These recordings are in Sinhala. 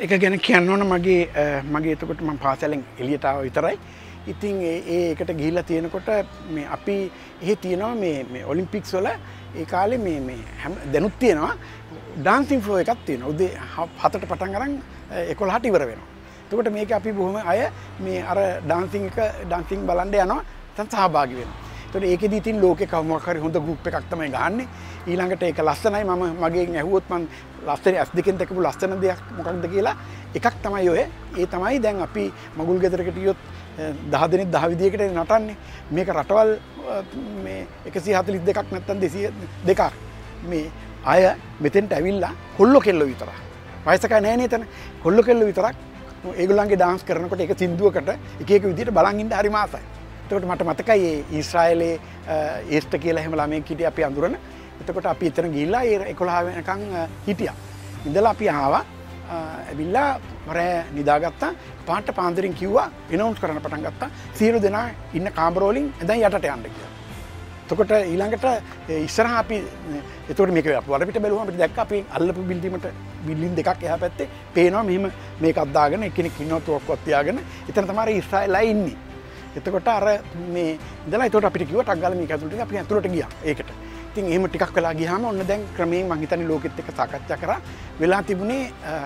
ඒක ගැන කියන්න ඕන මගේ එතකොට මම පාසලෙන් එළියට ආව විතරයි. ඉතින් ඒකට ගිහිල්ලා තියෙනකොට මේ අපි එහෙ තියෙනවා මේ ඔලිම්පික්ස් වල ඒ කාලේ මේ දැනුත් තියෙනවා ඩාන්සින් ෆ්ලෝ එකක් තියෙනවා. උදේ 7ට පටන් අරන් 11ට ඉවර වෙනවා. එතකොට මේක අපි බොහොම අය මේ අර ඩාන්සින් බලන්න යනවා සහභාගී වෙනවා. එතකොට ඒකෙදි ඉතින් ලෝකේ කවමක් හරි හොඳ ගෲප් එකක් තමයි ගහන්නේ. ඊළඟට ඒක ලස්සනයි මම මගෙන් ඇහුවොත් මම ලස්සන S2කින් දැකපු ලස්සන දෙයක් මොකක්ද කියලා එකක් තමයි ඔය. ඒ තමයි දැන් අපි මගුල් ගෙදරකට ගියොත් 10 දෙනෙක් 10 විදියකට නටන්නේ. මේක රටවල් මේ 142ක් නැත්තම් 202ක් මේ අය මෙතෙන්ට ඇවිල්ලා කොල්ල කෙල්ල විතරක්. වයසක නැහැ නේද එතන. කොල්ල කෙල්ල විතරක් ඒගොල්ලන්ගේ ඩාන්ස් කරනකොට එක සින්දුවකට එක එක විදියට බලන් ඉන්න හරි මාසයි. එතකොට මට මතකයි ඒ ඊශ්‍රායලේ ඒස්ට කියලා එහෙම ළමෙක් හිටියා අපි අඳුරන. එතකොට අපි එතන ගිහිල්ලා ඒ 11 වෙනකන් හිටියා. ඉඳලා අපි ආවා. ඇවිල්ලා රෑ නිදාගත්තා. පාට පාන්දරින් කිව්වා එනවුන්ස් කරන්න පටන් ගත්තා. 100 දෙනා ඉන්න කාමර වලින් දැන් යටට යන්න කියලා. එතකොට ඊළඟට ඉස්සරහා අපි එතකොට මේක වල පිට බැලුවම අපිට දැක්ක අපි අල්ලපු බිල්ඩින් දෙකක් එහා පැත්තේ පේනවා මෙහෙම මේකක් දාගෙන එක්කෙනෙක් ඉන්නවා තුවක්කුවක් තියාගෙන. එතන තමයි ඊශ්‍රායලයි ඉන්නේ. එතකොට අර මේ ඉඳලා එතකොට අපිට කිව්වා ටක් ගාලා මේක ඇතුළට අපි ඇතුළට ගියා ඒකට. ඉතින් එහෙම ටිකක් වෙලා ගියාම ඔන්න දැන් ක්‍රමයෙන් මං හිතන්නේ ලෝකෙත් එක්ක සාකච්ඡා කරා වෙලා තිබුණේ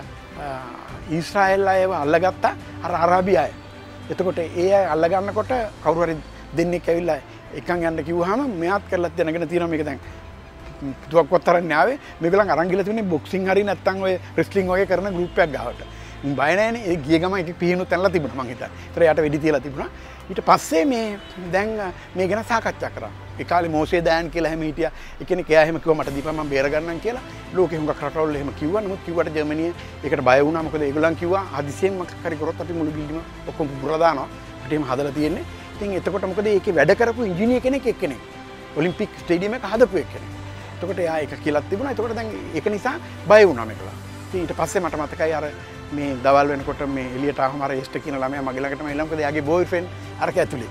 ඊශ්‍රායල් අයව අල්ලගත්තා අර අරාබි අය. එතකොට ඒ අය අල්ල ගන්නකොට කවුරු හරි දෙන්නෙක් ඇවිල්ලා එකන් යන්න කිව්වහම මෙයාත් කරලා දැනගෙන තියෙනවා මේක දැන් තුවක්කුවක් තරන්නේ ආවේ මේගොල්ලන් අරන් ගිහලා තිබුණේ බොක්සිං හරි නැත්නම් ඔය රෙස්ලිං වගේ කරන ගෲප් එකක් ගාවට. මම බය නැහැනේ ඒ ගිය ගම එක පිහිනුත් ඇනලා තිබුණා මං හිතන්නේ. ඒතර යට වෙඩි තියලා තිබුණා. ඊට පස්සේ මේ දැන් මේ ගැන සාකච්ඡා කරා. ඒ කාලේ මෝෂේ දයන් කියලා හැම හිටියා. ඒ කියන්නේ එයා එහෙම කිව්වා මට දීපන් මම බේර ගන්නම් කියලා. ලෝකෙ හුඟක් රටවල් එහෙම කිව්වා. නමුත් කිව්වට ජර්මනිය ඒකට බය වුණා. මොකද ඒගොල්ලන් කිව්වා හදිසියෙන් මොකක් හරි කරොත් අපි මුළු බිල්ඩිම ඔක්කොම පුපුරලා දානවා. අපිට එහෙම හදලා තියෙන්නේ. ඉතින් එතකොට මොකද ඒකේ වැඩ කරපු ඉංජිනේර කෙනෙක් එක්කෙනෙක්. ඔලිම්පික් ස්ටේඩියම් එක හදපු එක්කෙනෙක්. එතකොට එයා ඒක කියලා තිබුණා. එතකොට දැන් ඒක නිසා බය වුණා මේකලා. ඉතින් ඊට පස්සේ මට මතකයි අර මේ දවල් වෙනකොට මේ එළියට ආවම අර එස්ට කියන ළමයා මගේ ළඟටම එළම මොකද එයාගේ බෝයිෆ්‍රෙන්ඩ් අරක ඇතුලේ.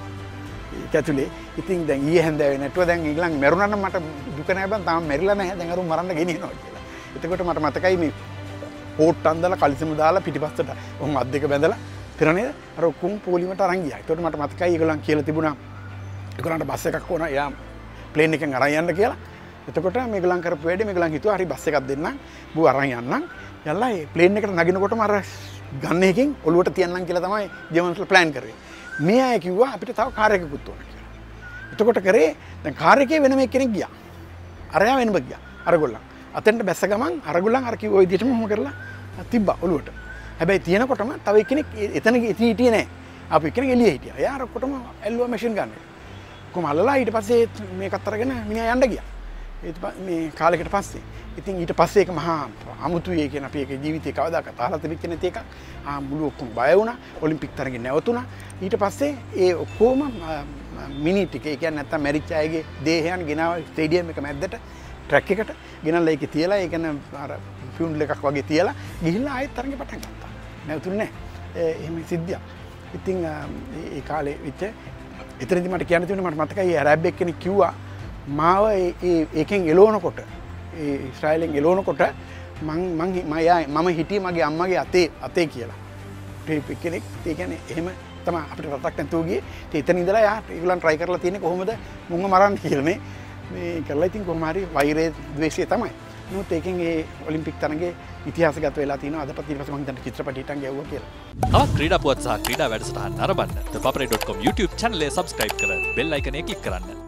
ඒක ඇතුලේ. ඉතින් දැන් ඊයේ හැන්දෑවේ නැටුවා දැන් ඊගලන් මැරුණා නම් මට දුක නෑ බං තාම මැරිලා නැහැ. දැන් අරුන් මරන්න ගෙනියනවා කියලා. එතකොට මට මතකයි මේ කෝට් අන්දලා කලිසම දාලා පිටිපස්සට ඔහොම අත් දෙක බැඳලා පෙරනේ අර ඔක්කොම පොලිමට අරන් ගියා. එතකොට මට මතකයි ඒගොල්ලන් කියලා තිබුණා ඒගොල්ලන්ට බස් එකක් ඕන එයා ප්ලේන් එකෙන් අරන් යන්න කියලා. එතකොට මේගොල්ලන් කරපු වැඩේ මේගොල්ලන් හිතුවා හරි බස් එකක් දෙන්නම් බූ අරන් යන්නම්. යල්ලා ඒ ප්ලේන් එකට නගිනකොටම අර ගන්න එකෙන් ඔලුවට තියන්නම් කියලා තමයි ජර්මන්ස්ලා ප්ලෑන් කරේ. මේ අය කිව්වා අපිට තව කාර් එකකුත් ඕන කියලා. එතකොට කරේ දැන් කාර් එකේ වෙනම එක්කෙනෙක් ගියා. අරයා වෙනම ගියා. අරගොල්ලන්. අතෙන්ට බැස්ස ගමන් අරගොල්ලන් අර කිව්ව විදිහටම මොහොම කරලා තිබ්බා ඔලුවට. හැබැයි තියෙනකොටම තව එක්කෙනෙක් එතන හිටියේ නැහැ. ආපු එක්කෙනෙක් එළියේ හිටියා. එයා අර ඔක්කොටම ඇල්ලුවා මැෂින් ගන්න. කොහොම අල්ලලා ඊට පස්සේ මේකත් අරගෙන මිනිහා යන්න ගියා. මේ කාලෙකට පස්සේ ඉතින් ඊට පස්සේ ඒක මහා අමුතුයි කියන අපි ඒක ජීවිතේ කවදාකවත් අහලා තිබෙච්ච නැති එකක්. මුළු ඔක්කොම බය වුණා. ඔලිම්පික් තරගෙන් නැවතුණා. ඊට පස්සේ ඒ ඔක්කොම මිනි ටික ඒ කියන්නේ නැත්තම් මැරිච් අයගේ දේහයන් ගෙනාව ස්ටේඩියම් එක මැද්දට ට්‍රැක් එකට ගෙනල්ලා ඒකේ තියලා ඒ කියන්නේ අර ෆියුනල් එකක් වගේ තියලා ගිහිල්ලා ආයෙත් තරගෙ පටන් ගත්තා. නැවතුනේ නැහැ. එහෙම සිද්ධියක්. ඉතින් ඒ කාලේ විතර එතනදි මට කියන්න තියෙන්නේ මට මතකයි රැබ් එක්කෙනෙක් කිව්වා මාව ඒකෙන් එලවනකොට ඒ ඊශ්‍රායලෙන් එලවනකොට මම හිටියේ මගේ අම්මගේ අතේ කියලා. ට්‍රිප් කෙනෙක් ඒ කියන්නේ එහෙම තමයි අපිට රටක් නැතුව ගියේ. එතන ඉඳලා යා ඒගොල්ලන් try කරලා තියෙන්නේ කොහොමද මුංග මරන්න කියලා මේ කරලා ඉතින් කොහොම හරි වෛරය ද්වේෂය තමයි. නමුත් ඒකෙන් ඒ ඔලිම්පික් තරඟේ ඉතිහාසගත වෙලා තියෙනවා. අදපත් ඊට පස්සේ මම හිතන්නේ චිත්‍රපටි හිටන් ගැව්වා කියලා. තවත් ක්‍රීඩා පුවත් සහ ක්‍රීඩා වැඩසටහන් නරඹන්න thepaparey.com YouTube channel එක subscribe කර bell icon එක click කරන්න.